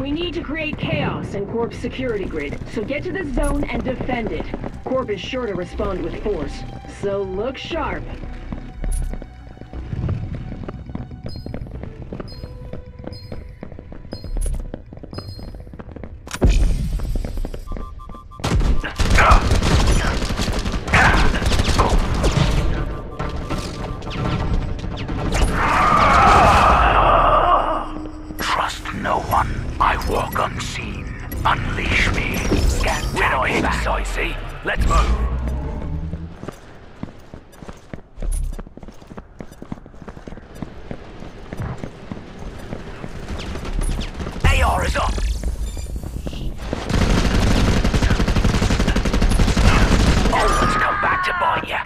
We need to create chaos in Corp's security grid, so get to the zone and defend it. Corp is sure to respond with force, so look sharp. Unleash me. We're not here, Sicey. Let's move. AR is up. Always come back to bite ya.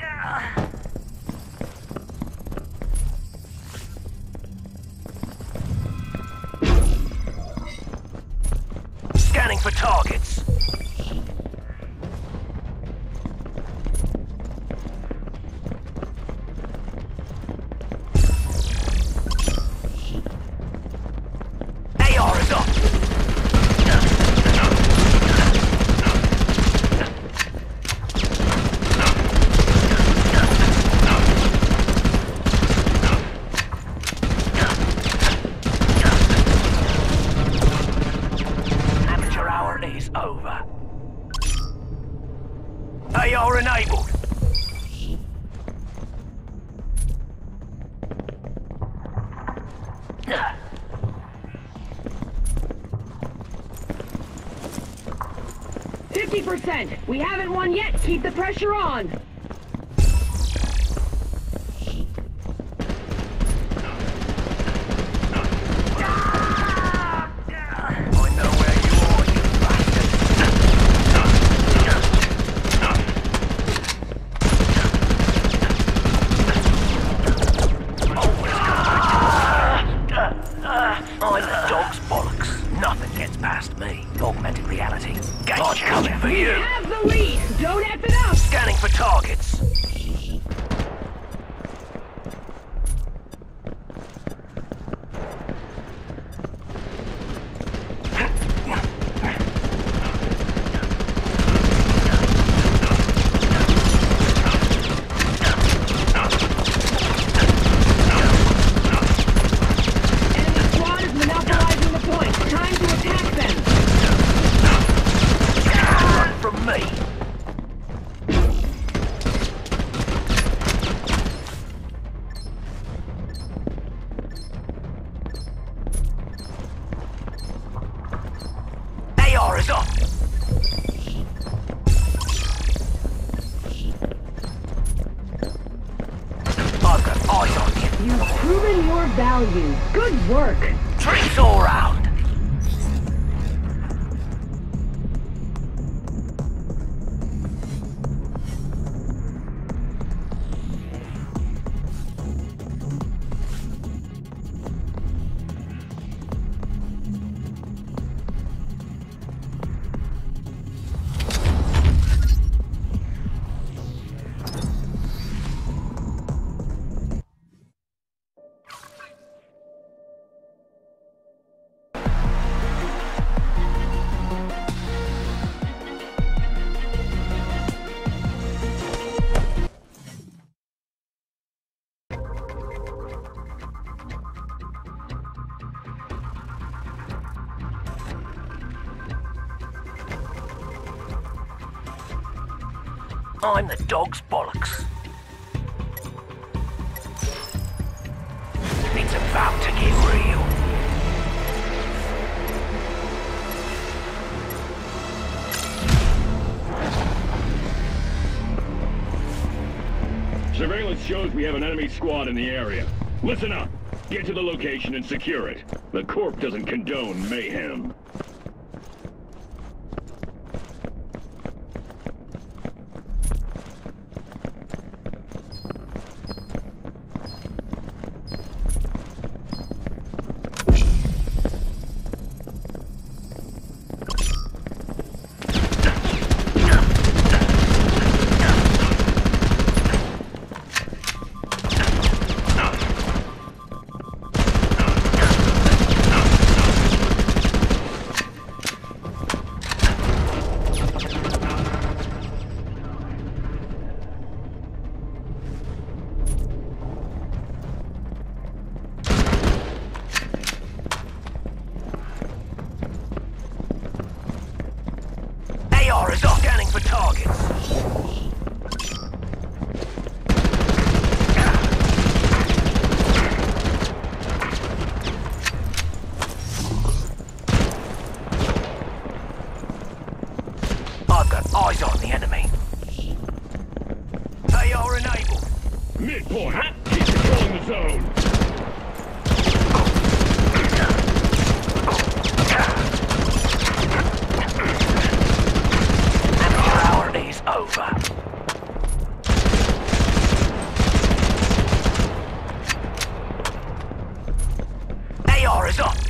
Scanning for targets. AR is up. Amateur hour is over. AR enabled. We haven't won yet. Keep the pressure on. I know where you are, you I'm the dog's bollocks. Nothing gets past me. Augmented reality. Gate's coming for you. Have the lead. Don't F it up. Scanning for targets. AR is up. I've got eyes on you. You've proven your value. Good work. Drinks all round. I'm the dog's bollocks. It's about to get real. Surveillance shows we have an enemy squad in the area. Listen up. Get to the location and secure it. The Corp doesn't condone mayhem. for targets. I've got eyes on the enemy. They are enabled. Midpoint. Keep controlling the zone. Amateur hour is over. AR is up.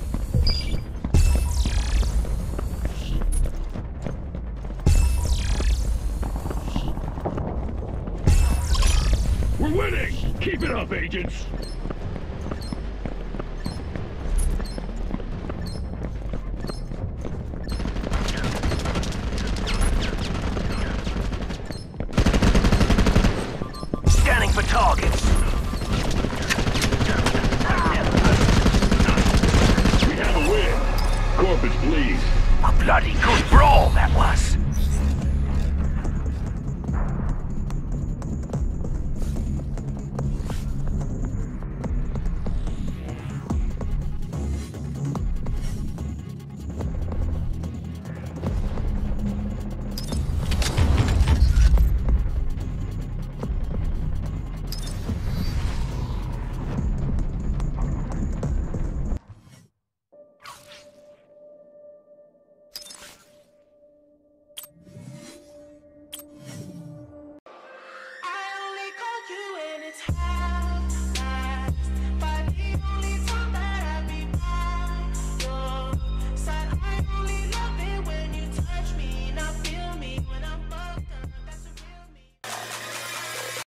We're winning! Keep it up, agents! Scanning for targets. We have a win! Corp is pleased. A bloody good brawl that was.